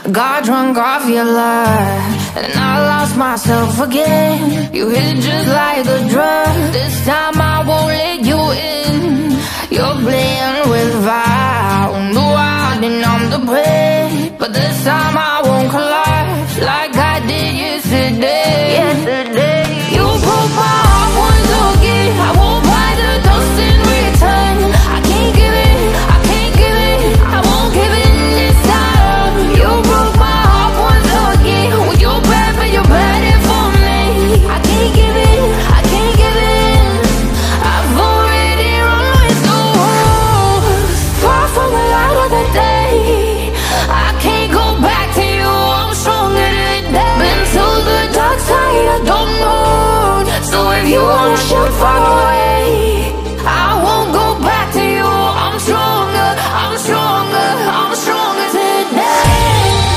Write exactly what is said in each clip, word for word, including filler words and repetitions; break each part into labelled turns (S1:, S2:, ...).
S1: Got drunk off your love, and I lost myself again. You hit just like a drug. This time I won't let you in. You're playing with fire. No, I didn't, I'm the prey. But this time I won't collapse like I did yesterday. Yesterday, you broke my heart once again. I won't buy the dust in return. I can't give it, I can't give it, I won't give it this time. You broke my heart once again. When you're bad, but you're bad it for me. I can't give it, I can't give it. I've already run with the wolves. Far from the light of the day. I can't go back to you, I'm stronger today. Been to the dark side, I don't know. So if you wanna shoot far away, I won't go back to you. I'm stronger, I'm stronger, I'm stronger today.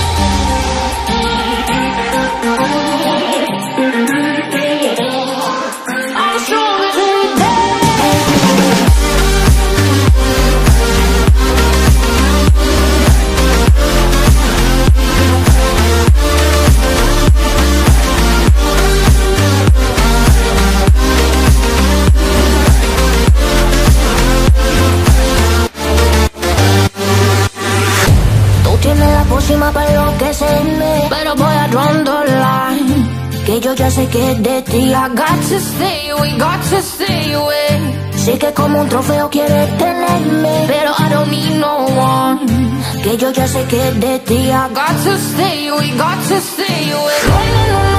S1: I'm stronger today. Para enloquecerme, pero voy a draw the line. Que yo ya sé que es de ti. I got to stay away, got to stay away. Sé que como un trofeo quieres tenerme, pero I don't need no one. Que yo ya sé que es de ti. I got to stay away, got to stay away. No, no, no, no.